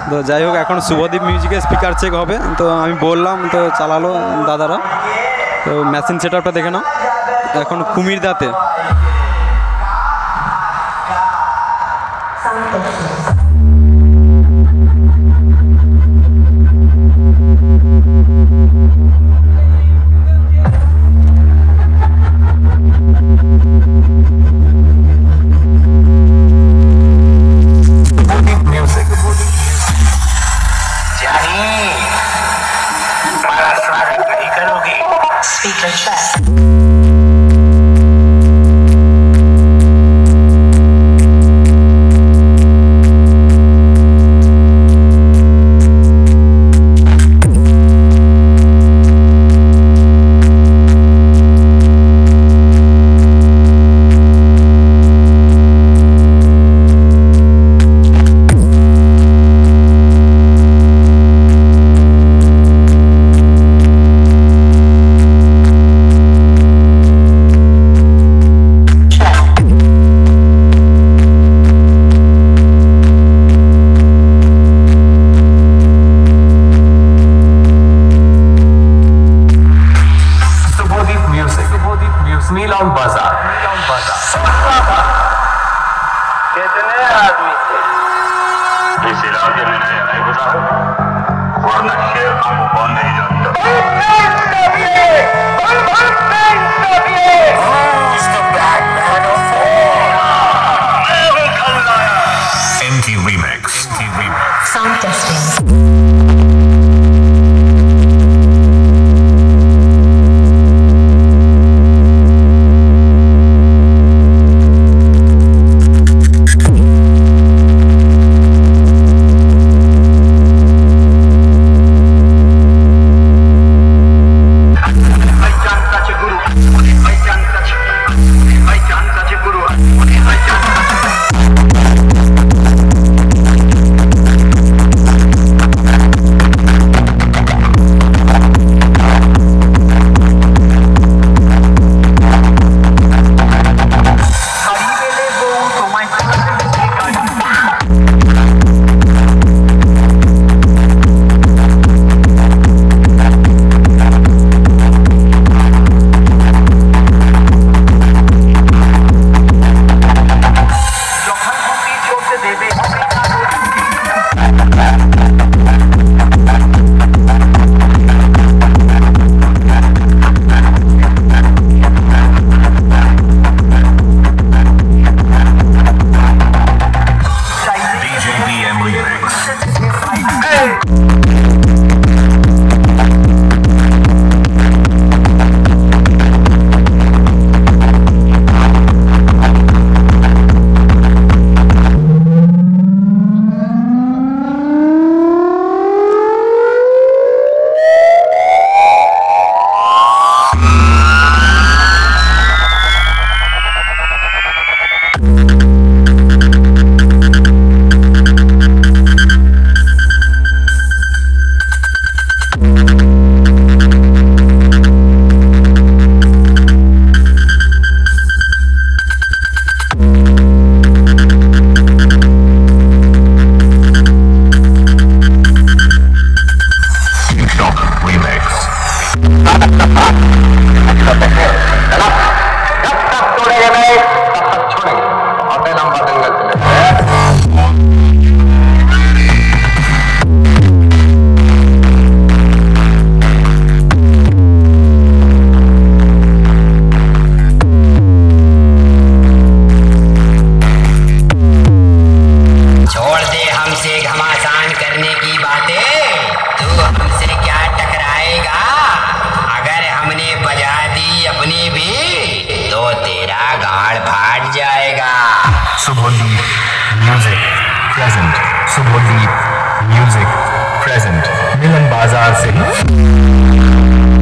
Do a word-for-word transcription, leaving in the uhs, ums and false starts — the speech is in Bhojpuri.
তো যাই হোক এখন শুভদীপ মিউজিকে স্পিকার চেক হবে, তো আমি বললাম তো চালালো দাদারা। তো মেশিন সেট আপটা দেখে নাও এখন কুমিরদাতে। Speaker check. कितने आदमी थे इस इलाके में? नहीं नहीं बता, वरना शेर को कौन नहीं जानता। Empty remix. Sound testing. Subhadip music present. Subhadip music present. मिलन बाजार से